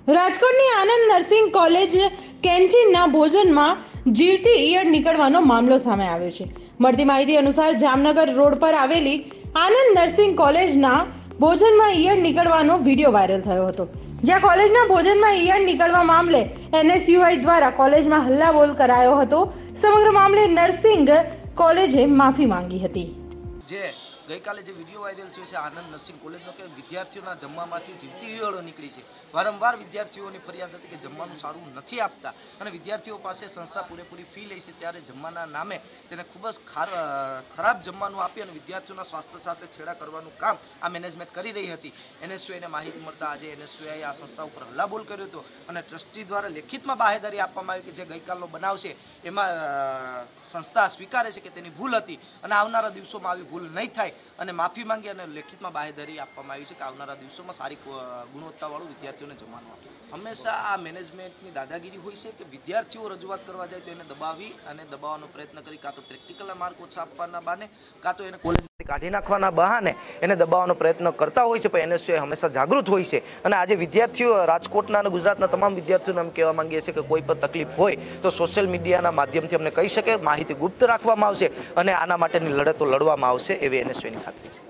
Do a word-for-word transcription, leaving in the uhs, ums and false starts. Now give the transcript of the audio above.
રાજકોટની આનંદ nursing college કેન્ટીનના ભોજનમાં જીવતી ઈયળ નીકળવાનો મામલો સામે આવ્યો છે। મળતી માહિતી અનુસાર જામનગર રોડ પર આવેલી આનંદ નર્સિંગ કોલેજના ભોજનમાં ઈયળ નીકળવાનો વિડીયો વાયરલ થયો હતો, જ્યાં કોલેજના ભોજનમાં ઈયળ નીકળવા મામલે એનએસયુઆઈ દ્વારા કોલેજમાં હલ્લાબોલ કરાયો હતો। સમગ્ર મામલે નર્સિંગ કોલેજે માફી માંગી હતી। જે ગઈકાલે જે વિડીયો વાયરલ થયો છે આનંદ નર્સિંગ કોલેજનો કે વિદ્યાર્થીઓના જમવામાંથી જીવતી ઈયળો નીકળી છે। વારંવાર વિદ્યાર્થીઓની ફરિયાદ હતી કે જમવાનું સારું નથી આપતા અને વિદ્યાર્થીઓ પાસે સંસ્થા પૂરેપૂરી ફી લે છે, ત્યારે જમવાના નામે તેને ખૂબ જ ખરાબ જમવાનું આપી અને વિદ્યાર્થીઓના સ્વાસ્થ્ય સાથે છેડા કરવાનું કામ આ મેનેજમેન્ટ કરી રહી હતી। એનએસયુઆઈને માહિતી મળતા આજે એનએસયુઆઈએ આ સંસ્થા ઉપર હલ્લાબોલ કર્યો હતો અને ટ્રસ્ટી દ્વારા લેખિતમાં બાહેધરી આપવામાં આવી કે જે ગઈકાલનો બનાવ છે એમાં સંસ્થા સ્વીકારે છે કે તેની ભૂલ હતી અને આવનારા દિવસોમાં આવી ભૂલ નહીં થાય અને માફી માંગી અને લેખિતમાં બાહેધરી આપવામાં આવી છે કે આવનારા દિવસોમાં સારી ગુણવત્તાવાળું વિદ્યાર્થીઓને જમવાનું આપે। હંમેશા આ મેનેજમેન્ટની દાદાગીરી હોય છે કે વિદ્યાર્થીઓ રજૂઆત કરવા જાય તો એને દબાવી અને દબાવવાનો પ્રયત્ન કરી, કાં તો પ્રેક્ટિકલના માર્ક ઓછા આપવાના બહાને, કાં તો એને કોલેજમાંથી કાઢી નાખવાના બહાને એને દબાવવાનો પ્રયત્ન કરતા હોય છે। પણ એનએસયુઆઈ હંમેશા જાગૃત હોય છે અને આજે વિદ્યાર્થીઓ રાજકોટના અને ગુજરાતના તમામ વિદ્યાર્થીઓને અમે કહેવા માંગીએ છીએ કે કોઈ પણ તકલીફ હોય તો સોશિયલ મીડિયાના માધ્યમથી અમને કહી શકે, માહિતી ગુપ્ત રાખવામાં આવશે અને આના માટેની લડતો લડવામાં આવશે એવી એનએસયુઆઈની ખાતરી છે।